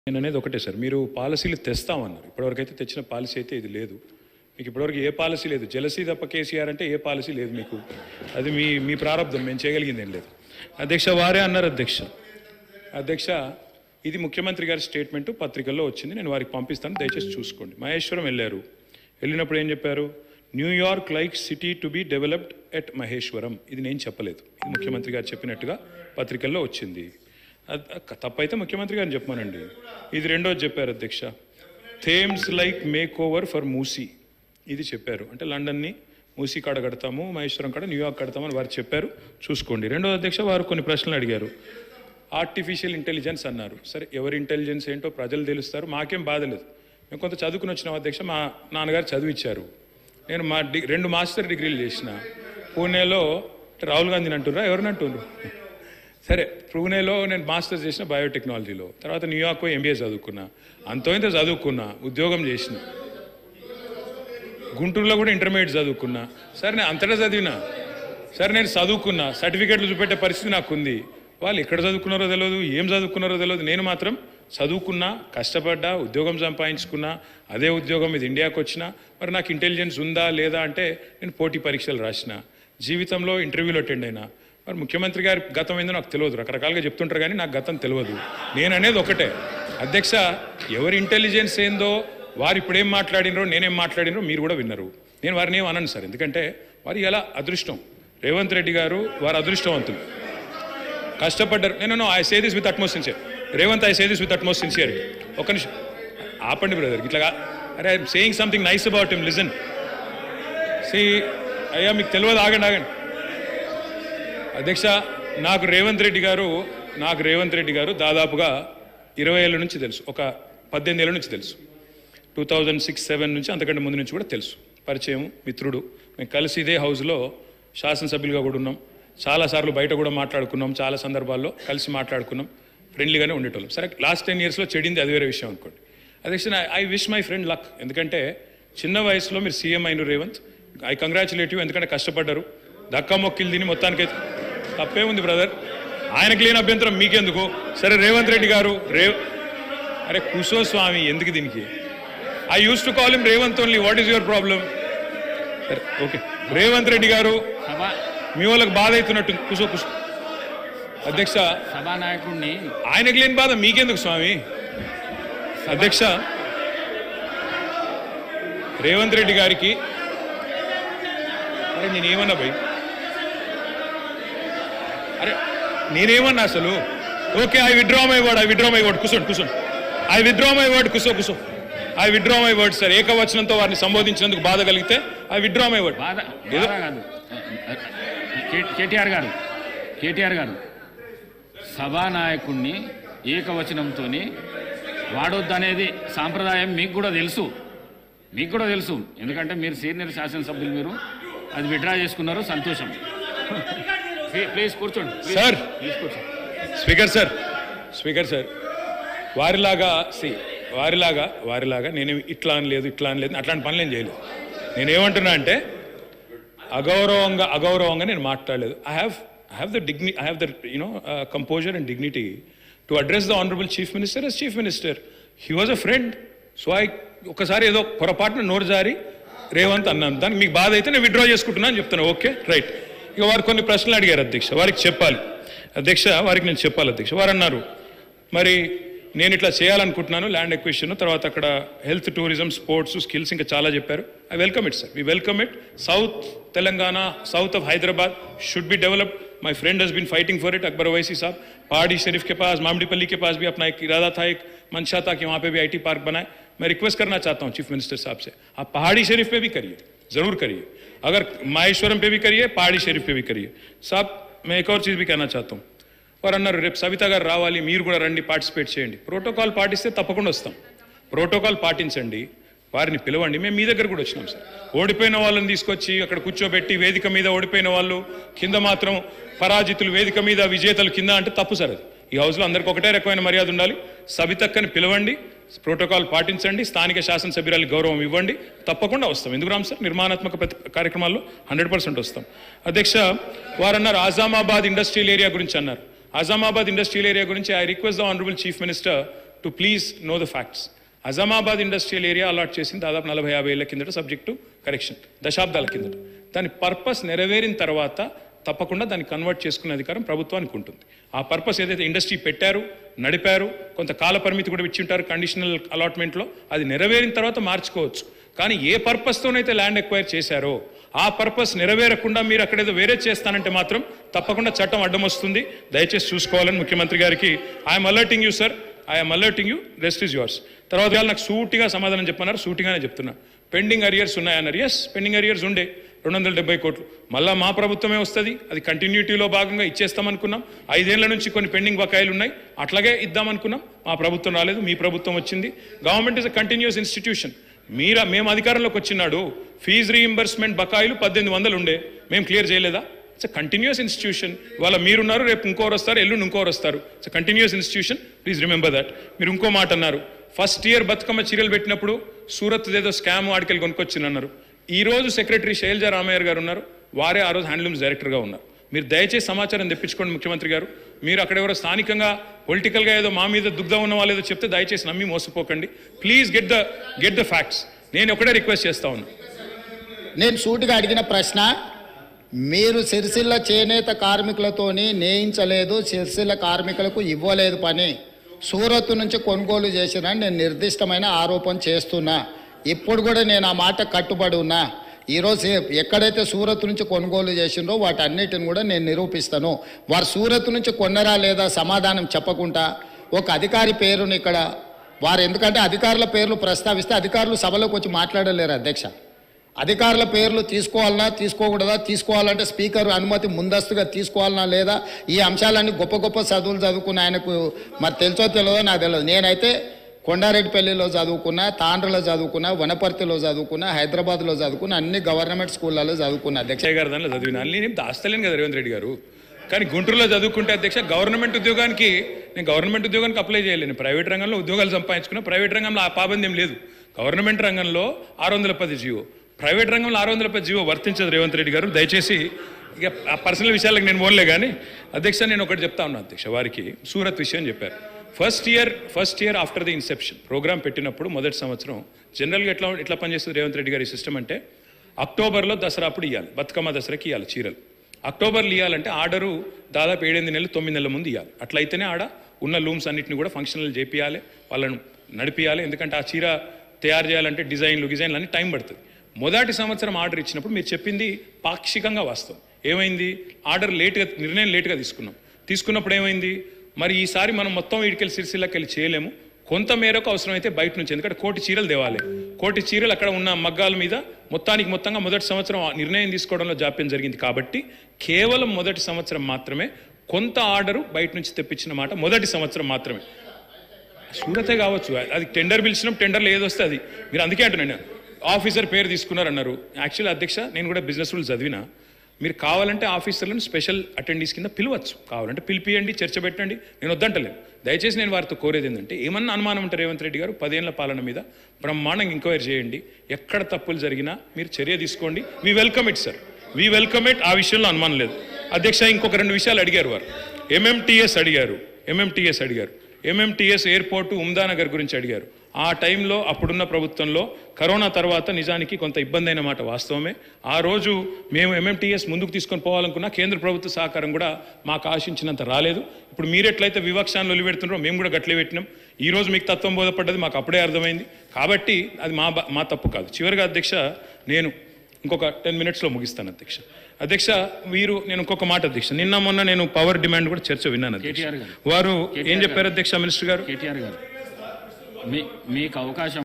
నేను అనేది ఒకటే సార్, మీరు పాలసీలు తెస్తామన్నారు. ఇప్పటివరకైతే తెచ్చిన పాలసీ అయితే ఇది లేదు. మీకు ఇప్పటివరకు ఏ పాలసీ లేదు. జలసీ తప్ప కేసీఆర్ అంటే ఏ పాలసీ లేదు మీకు. అది మీ మీ ప్రారంభం, మేము చేయగలిగింది ఏం లేదు. అధ్యక్ష వారే అన్నారు. అధ్యక్ష ఇది ముఖ్యమంత్రి గారి స్టేట్మెంట్ పత్రికల్లో వచ్చింది, నేను వారికి పంపిస్తాను, దయచేసి చూసుకోండి. మహేశ్వరం వెళ్ళినప్పుడు ఏం చెప్పారు? New York like city to be developed at Maheshwaram. ఇది నేను చెప్పలేదు, ఇది ముఖ్యమంత్రి గారు చెప్పినట్టుగా పత్రికల్లో వచ్చింది. తప్పైతే ముఖ్యమంత్రి గారిని చెప్పమానండి. ఇది రెండోది చెప్పారు అధ్యక్ష, Thames like makeover for Musi. ఇది చెప్పారు, అంటే లండన్ని మూసీ కాడ కడతాము, మహేశ్వరం కాడ న్యూయార్క్ కడతామని వారు చెప్పారు, చూసుకోండి. రెండోది అధ్యక్ష, వారు కొన్ని ప్రశ్నలు అడిగారు. ఆర్టిఫిషియల్ ఇంటెలిజెన్స్ అన్నారు. సరే, ఎవరి ఇంటెలిజెన్స్ ఏంటో ప్రజలు తెలుస్తారు, మాకేం బాధ లేదు. మేము కొంత చదువుకుని వచ్చినాం అధ్యక్ష. మా నాన్నగారు చదివిచ్చారు. నేను మా 2 మాస్టర్ డిగ్రీలు చేసిన. పూణేలో రాహుల్ గాంధీని అంటుర్రా, ఎవరిని అంటున్నారు? సరే, పూణేలో నేను మాస్టర్స్ చేసిన బయోటెక్నాలజీలో. తర్వాత న్యూయార్క్ ఎంబీఏ చదువుకున్నా. అంతో ఇంత చదువుకున్నా, ఉద్యోగం చేసిన. గుంటూరులో కూడా ఇంటర్మీడియట్ చదువుకున్నా. సరే, నేను అంతటా చదివినా. సరే, నేను చదువుకున్నా, సర్టిఫికేట్లు చూపెట్టే పరిస్థితి నాకు ఉంది. వాళ్ళు ఎక్కడ చదువుకున్నారో తెలియదు, ఏం చదువుకున్నారో తెలియదు. నేను మాత్రం చదువుకున్నా, కష్టపడ్డా, ఉద్యోగం సంపాదించుకున్నా. అదే ఉద్యోగం మీద ఇండియాకి వచ్చినా. మరి నాకు ఇంటెలిజెన్స్ ఉందా లేదా అంటే నేను పోటీ పరీక్షలు రాసిన, జీవితంలో ఇంటర్వ్యూలు అటెండ్ అయినా. మరి ముఖ్యమంత్రి గారి గతం ఏందో నాకు తెలియదు, రకరకాలుగా చెప్తుంటారు కానీ నాకు గతం తెలియదు. నేను అనేది ఒకటే అధ్యక్ష, ఎవరి ఇంటెలిజెన్స్ ఏందో, వారు ఇప్పుడేం మాట్లాడినరో, నేనేం మాట్లాడినరో మీరు కూడా విన్నారు. నేను వారిని ఏం అనను సార్, ఎందుకంటే వారి ఎలా అదృష్టం. రేవంత్ రెడ్డి గారు వారు అదృష్టవంతులు, కష్టపడ్డారు. నేను I say this with utmost sincere. Revanth, I say this with utmost sincerity. ఒక్క నిమిషం ఆపండి బ్రదర్, ఇట్లా అరే I'm saying something nice about him, listen. సి అయ్యా, మీకు తెలియదు, ఆగండి. అధ్యక్ష, నాకు రేవంత్ రెడ్డి గారు దాదాపుగా 20 ఏళ్ళ నుంచి తెలుసు, ఒక 18 ఏళ్ళ నుంచి తెలుసు. 2006-07 నుంచి, అంతకంటే ముందు నుంచి కూడా తెలుసు. పరిచయం, మిత్రుడు. మేము కలిసి ఇదే హౌస్లో శాసనసభ్యులుగా కూడా ఉన్నాం. చాలాసార్లు బయట కూడా మాట్లాడుకున్నాం, చాలా సందర్భాల్లో కలిసి మాట్లాడుకున్నాం, ఫ్రెండ్లీగానే ఉండేటోళ్ళం. సరే, లాస్ట్ 10 ఇయర్స్లో చెడింది అది వేరే విషయం అనుకోండి. అధ్యక్ష, I wish my friend luck. ఎందుకంటే చిన్న వయసులో మీరు సీఎం అయిన రేవంత్, ఐ కంగ్రాచులేట్ యూ. ఎందుకంటే కష్టపడ్డారు, దక్కా మొక్కిలు తిని మొత్తానికైతే తప్పే ఉంది బ్రదర్. ఆయనకు లేని అభ్యంతరం మీకెందుకు? సరే, రేవంత్ రెడ్డి గారు అరే కుసో స్వామి, ఎందుకు దీనికి? I use to call him Revanth only. What is your problem? సరే, ఓకే. రేవంత్ రెడ్డి గారు, మీ వాళ్ళకి బాధ అవుతున్నట్టు, కుసో. అధ్యక్ష, సభానాయకుడిని ఆయనకు లేని బాధ మీకెందుకు స్వామి? అధ్యక్ష, రేవంత్ రెడ్డి గారికి అరే నేనేమన్నా భయ్, అరే నేనేమన్నా అసలు? Okay, I withdraw my word. కూర్చోండి. I withdraw my word. కూర్చో. I withdraw my word sir. ఏకవచనంతో వారిని సంబోధించినందుకు బాధ కలిగితే I withdraw my word. KTR గారు సభానాయకుడిని ఏకవచనంతో వాడొద్దనేది సాంప్రదాయం మీకు కూడా తెలుసు. ఎందుకంటే మీరు సీనియర్ శాసనసభ్యులు, మీరు అది విత్డ్రా చేసుకున్నారు, సంతోషం. ప్లీజ్ కూర్చోండి సార్. స్పీకర్ సార్, వారిలాగా నేను ఇట్లా అనలేదు అట్లాంటి పనులు ఏం చేయలేదు. నేనేమంటున్నా అంటే అగౌరవంగా నేను మాట్లాడలేదు. I have the composure and dignity to address the honorable chief minister as chief minister. He was a friend. So ఒకసారి ఏదో పొరపాటున నోరు జారి రేవంత్ అన్నాను, దానికి మీకు బాధ అయితే నేను విత్డ్రా చేసుకుంటున్నా అని చెప్తాను. Okay, right. ఇక వారు కొన్ని ప్రశ్నలు అడిగారు అధ్యక్ష, వారికి నేను చెప్పాలి అధ్యక్ష. వారు అన్నారు, మరి నేను ఇట్లా చేయాలనుకుంటున్నాను, ల్యాండ్ ఎక్విజిషన్, తర్వాత అక్కడ హెల్త్, టూరిజం, స్పోర్ట్స్, స్కిల్స్, ఇంకా చాలా చెప్పారు. I welcome it sir, we welcome it. South Telangana, south of Hyderabad should be developed. My friend has been fighting for it. Akbar Owaisi साहब, पहाड़ी शरीफ के पास, मामडीपल्ली के पास भी अपना एक इरादा था, एक मंशा था कि वहाँ पे भी IT पार्क बनाए. मैं रिक्वेस्ट करना चाहता हूँ चीफ मिनिस्टर साहब से, आप पहाड़ी शरीफ पे भी करिए, जरूर करिए. अगर माहेश्वरम पे भी करिए, पहाड़ी शरीफ पे भी करिए. साहब, मैं एक और चीज़ भी कहना चाहता हूँ. వారు అన్నారు, రేపు సవిత గారు రావాలి, మీరు కూడా రండి, పార్టిసిపేట్ చేయండి. ప్రోటోకాల్ పాటిస్తే తప్పకుండా వస్తాం. ప్రోటోకాల్ పాటించండి, వారిని పిలవండి. మేము మీ దగ్గర కూడా వచ్చినాం సార్. ఓడిపోయిన వాళ్ళని తీసుకొచ్చి అక్కడ కూర్చోబెట్టి, వేదిక మీద ఓడిపోయిన వాళ్ళు కింద మాత్రం పరాజితులు, వేదిక మీద విజేతలు కింద అంటే తప్పు సార్. అది ఈ హౌస్లో అందరికీ ఒకటే రకమైన మర్యాద ఉండాలి. సవితక్కని పిలవండి, ప్రోటోకాల్ పాటించండి, స్థానిక శాసనసభ్యురాలకు గౌరవం ఇవ్వండి, తప్పకుండా వస్తాం. ఎందుకు రామ్ సార్, నిర్మాణాత్మక కార్యక్రమాల్లో 100% వస్తాం. అధ్యక్ష, వారు అన్నారు ఆజామాబాద్ ఇండస్ట్రియల్ ఏరియా గురించి అన్నారు. Azamabad industrial area gurinchi, I request the Honorable Chief Minister to please know the facts. Azamabad industrial area allot చేసింది దాదాపు 40-50 ఏళ్ల కిందట, సబ్జెక్టు కరెక్షన్, దశాబ్దాల కిందట. దాని పర్పస్ నెరవేరిన తర్వాత తప్పకుండా దాన్ని కన్వర్ట్ చేసుకునే అధికారం ప్రభుత్వానికి ఉంటుంది. ఆ పర్పస్ ఏదైతే ఇండస్ట్రీ పెట్టారు, నడిపారు, కొంత కాల పరిమితి కూడా ఇచ్చి ఉంటారు కండిషనల్ అలాట్మెంట్లో, అది నెరవేరిన తర్వాత మార్చుకోవచ్చు. కానీ ఏ పర్పస్తోనైతే ల్యాండ్ ఎక్వైర్ చేశారో ఆ పర్పస్ నెరవేరకుండా మీరు అక్కడేదో వేరే చేస్తానంటే మాత్రం తప్పకుండా చట్టం అడ్డం వస్తుంది. దయచేసి చూసుకోవాలని ముఖ్యమంత్రి గారికి I'm alerting you sir, I'm alerting you, rest is yours. తర్వాత నాకు సూటిగా సమాధానం చెప్పన్నారు, సూటిగానే చెప్తున్నా. పెండింగ్ అరియర్స్ ఉన్నాయన్నారు. ఎస్, పెండింగ్ అరియర్స్ ఉండే 270 కోట్లు. మళ్ళీ మా ప్రభుత్వమే వస్తుంది, అది కంటిన్యూటీలో భాగంగా ఇచ్చేస్తామనుకున్నాం. 5 ఏళ్ల నుంచి కొన్ని పెండింగ్ బకాయిలు ఉన్నాయి, అట్లాగే ఇద్దామనుకున్నాం. మా ప్రభుత్వం రాలేదు, మీ ప్రభుత్వం వచ్చింది. Government is a continuous institution. మేము అధికారంలోకి వచ్చినాడు ఫీజు రీయింబర్స్మెంట్ బకాయిలు 1800 ఉండే, మేము క్లియర్ చేయలేదా? It's a continuous institution. ఇవాళ మీరున్నారు, రేపు ఇంకోరు వస్తారు, ఎల్లుండి ఇంకోరు వస్తారు. It's a continuous institution, please remember that. మీరు ఇంకో మాట అన్నారు, ఫస్ట్ ఇయర్ బతుకమ్మ చీరలు పెట్టినప్పుడు సూరత్ ఏదో స్కామ్ ఆడికెళ్ళి కొనుక్కొచ్చిందన్నారు. ఈ రోజు సెక్రటరీ శైలజా రామయ్య గారు ఉన్నారు, వారే ఆ రోజు హ్యాండ్లూమ్స్ డైరెక్టర్గా ఉన్నారు. మీరు దయచేసి సమాచారం తెప్పించుకోండి ముఖ్యమంత్రి గారు. మీరు అక్కడ ఎవరో స్థానికంగా పొలిటికల్గా ఏదో మా మీద దుగ్ధం ఉన్న వాళ్ళు ఏదో చెప్తే దయచేసి నమ్మి మోసపోకండి. Please get the facts. నేను ఒకటే రిక్వెస్ట్ చేస్తా ఉన్నా. నేను సూటిగా అడిగిన ప్రశ్న, మీరు సిరిసిల్ల చేనేత కార్మికులతోని నేయించలేదు, సిరిసిల్ల కార్మికులకు ఇవ్వలేదు పని, సూరత్ నుంచి కొనుగోలు చేసినా నేను నిర్దిష్టమైన ఆరోపణ చేస్తున్నా. ఇప్పుడు కూడా నేను ఆ మాట కట్టుబడి ఉన్నా. ఈరోజు ఎక్కడైతే సూరత్ నుంచి కొనుగోలు చేసిండ్రో వాటన్నిటిని కూడా నేను నిరూపిస్తాను. వారు సూరత్ నుంచి కొన్నరా లేదా సమాధానం చెప్పకుండా ఒక అధికారి పేరుని ఇక్కడ వారు, ఎందుకంటే అధికారుల పేర్లు ప్రస్తావిస్తే అధికారులు సభలోకి వచ్చి మాట్లాడలేరు అధ్యక్ష. అధికారుల పేర్లు తీసుకోవాలన్నా తీసుకోకూడదా, తీసుకోవాలంటే స్పీకర్ అనుమతి ముందస్తుగా తీసుకోవాలన్నా లేదా, ఈ అంశాలన్నీ గొప్ప గొప్ప చదువులు చదువుకున్న ఆయనకు మరి తెలుసో తెలియదో నాకు తెలియదు. నేనైతే కొండారెడ్డిపల్లిలో చదువుకున్నా, తాండ్రలో చదువుకున్నా, వనపర్తిలో చదువుకున్నా, హైదరాబాద్లో చదువుకున్నా, అన్ని గవర్నమెంట్ స్కూళ్ళలో చదువుకున్నా అధ్యక్ష. గారు దానిలో చదివిన నేను దాస్తలేను కదా రేవంత్ రెడ్డి గారు. కానీ గుంటూరులో చదువుకుంటే అధ్యక్ష గవర్నమెంట్ ఉద్యోగానికి నేను గవర్నమెంట్ ఉద్యోగానికి అప్లై చేయలేను. ప్రైవేట్ రంగంలో ఉద్యోగాలు సంపాదించుకున్నా. ప్రైవేట్ రంగంలో ఆ పాబంద్యం లేదు. గవర్నమెంట్ రంగంలో 610 జీవో, ప్రైవేట్ రంగంలో 610 జీవో వర్తించదు రేవంత్ రెడ్డి గారు. దయచేసి ఇక ఆ పర్సనల్ విషయాలకు నేను పోన్లే. కానీ అధ్యక్ష నేను ఒకటి చెప్తా ఉన్నా అధ్యక్ష, వారికి సూరత్ విషయం చెప్పారు. First year after the inception program పెట్టినప్పుడు మొదటి సంవత్సరం జనరల్గా ఎట్లా పనిచేస్తుంది రేవంత్ రెడ్డి గారి సిస్టమ్ అంటే, అక్టోబర్లో దసరా అప్పుడు ఇవ్వాలి, బతుకమ్మ దసరాకి ఇవ్వాలి చీరలు. అక్టోబర్లో ఇవ్వాలంటే ఆర్డరు దాదాపు 7-8 నెలలు 9 నెలల ముందు ఇవ్వాలి. అట్లయితేనే ఆడ ఉన్న లూమ్స్ అన్నింటినీ కూడా ఫంక్షనల్ చేపియాలి, వాళ్ళను నడిపియాలి. ఎందుకంటే ఆ చీర తయారు చేయాలంటే డిజైన్లు అన్ని టైం పడుతుంది. మొదటి సంవత్సరం ఆర్డర్ ఇచ్చినప్పుడు మీరు చెప్పింది పాక్షికంగా వాస్తవం. ఏమైంది, ఆర్డర్ నిర్ణయం లేట్గా తీసుకున్నప్పుడు ఏమైంది, మరి ఈసారి మనం మొత్తం వీడికెళ్ళి సిరిసిల్లకి వెళ్ళి చేయలేము, కొంత మేరకు అవసరమైతే బయట నుంచి, ఎందుకంటే 1,000 చీరలు తేవాలి. 1,000 చీరలు అక్కడ ఉన్న మగ్గాల మీద మొత్తంగా మొదటి సంవత్సరం నిర్ణయం తీసుకోవడంలో జాప్యం జరిగింది. కాబట్టి కేవలం మొదటి సంవత్సరం మాత్రమే కొంత ఆర్డరు బయట నుంచి తెప్పించిన మాట మొదటి సంవత్సరం మాత్రమే. సూరతే కావచ్చు, అది టెండర్ పిలిచినాం, టెండర్లో ఏదొస్తే అది. మీరు అందుకే అంటున్నాను, ఆఫీసర్ పేరు తీసుకున్నారన్నారు. యాక్చువల్లీ అధ్యక్ష నేను కూడా బిజినెస్ రూల్ చదివినా. మీరు కావాలంటే ఆఫీసర్లను స్పెషల్ అటెండీస్ కింద పిలవచ్చు, కావాలంటే పిలిపియండి, చర్చ పెట్టండి, నేను వద్దంటలేను. దయచేసి నేను వారితో కోరేది ఏంటంటే, ఏమన్నా అనుమానం ఉంటారు రేవంత్ రెడ్డి గారు 10 ఏళ్ల పాలన మీద బ్రహ్మాండంగా ఎంక్వైరీ చేయండి, ఎక్కడ తప్పులు జరిగినా మీరు చర్య తీసుకోండి. We welcome it sir, we welcome it. ఆ విషయంలో అనుమానం లేదు అధ్యక్ష. ఇంకొక 2 విషయాలు అడిగారు వారు. ఎంఎంటీఎస్ అడిగారు, ఎంఎంటీఎస్ ఎయిర్పోర్టు ఉమ్దానగర్ గురించి అడిగారు. ఆ టైంలో అప్పుడున్న ప్రభుత్వంలో కరోనా తర్వాత నిజానికి కొంత ఇబ్బంది అయిన మాట వాస్తవమే. ఆ రోజు మేము ఎంఎంటీఎస్ ముందుకు తీసుకొని పోవాలనుకున్నా కేంద్ర ప్రభుత్వ సహకారం కూడా మాకు ఆశించినంత రాలేదు. ఇప్పుడు మీరు ఎట్లయితే వివక్షాన్ని ఒలిపెడుతున్నారో మేము కూడా గట్లే పెట్టినాం. ఈ రోజు మీకు తత్వం బోధపడ్డది మాకు అప్పుడే అర్థమైంది. కాబట్టి అది మా తప్పు కాదు. చివరిగా అధ్యక్ష నేను ఇంకొక 10 మినిట్స్లో ముగిస్తాను అధ్యక్ష. నేను ఇంకొక మాట అధ్యక్ష, నిన్న మొన్న నేను పవర్ డిమాండ్ కూడా చర్చ విన్నాను అధ్యక్ష. వారు ఏం చెప్పారు అధ్యక్ష మినిస్టర్ గారు? కేటీఆర్ గారు మీకు అవకాశం